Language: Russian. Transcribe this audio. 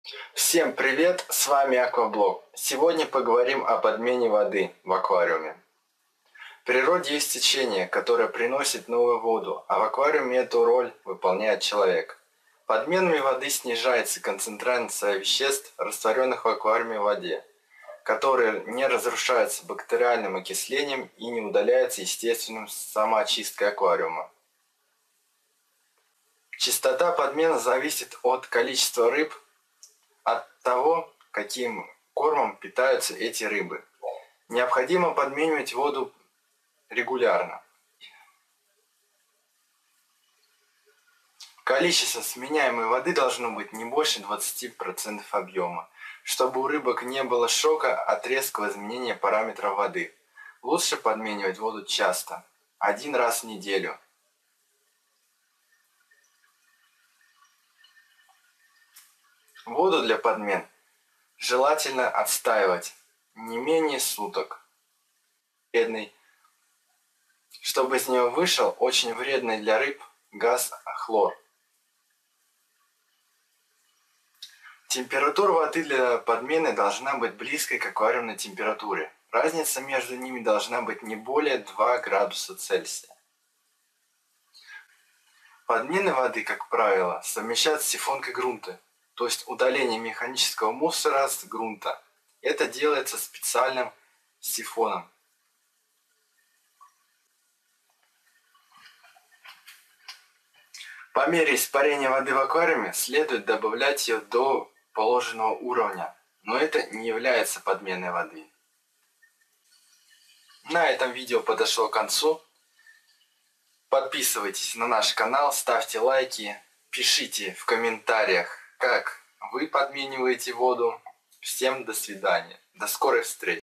Всем привет, с вами Акваблог. Сегодня поговорим о подмене воды в аквариуме. В природе есть течение, которое приносит новую воду, а в аквариуме эту роль выполняет человек. Подменами воды снижается концентрация веществ, растворенных в аквариуме в воде, которые не разрушаются бактериальным окислением и не удаляются естественным самоочисткой аквариума. Частота подмены зависит от количества рыб, от того, каким кормом питаются эти рыбы. Необходимо подменивать воду регулярно. Количество сменяемой воды должно быть не больше 20% объема, чтобы у рыбок не было шока от резкого изменения параметров воды. Лучше подменивать воду часто, 1 раз в неделю. Воду для подмен желательно отстаивать не менее суток. Чтобы из нее вышел очень вредный для рыб газ хлор. Температура воды для подмены должна быть близкой к аквариумной температуре. Разница между ними должна быть не более 2 градуса Цельсия. Подмены воды, как правило, совмещают с сифонкой грунта, то есть удаление механического мусора с грунта. Это делается специальным сифоном. По мере испарения воды в аквариуме следует добавлять ее до положенного уровня, но это не является подменой воды. На этом видео подошло к концу. Подписывайтесь на наш канал, ставьте лайки, пишите в комментариях, как вы подмениваете воду. Всем до свидания, до скорой встречи.